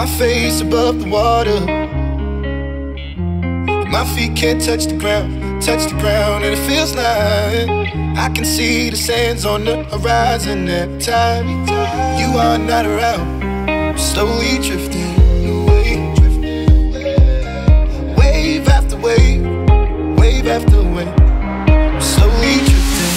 My face above the water, my feet can't touch the ground, and it feels like I can see the sands on the horizon every time you are not around. Slowly drifting away, wave after wave, wave after wave. Slowly drifting,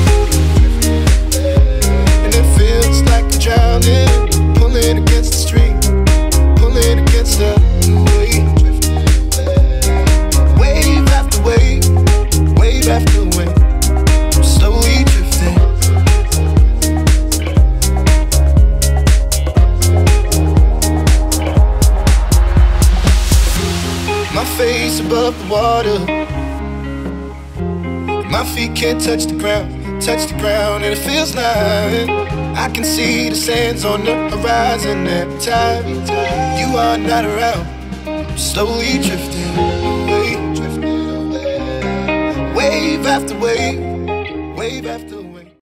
and it feels like I'm drowning, pulling against the stream, pulling against the wave. Wave after wave, wave after wave. I'm slowly drifting. My face above the water, my feet can't touch the ground, and it feels like I can see the sands on the horizon every time you are not around. I'm slowly drifting away, wave after wave, wave after wave.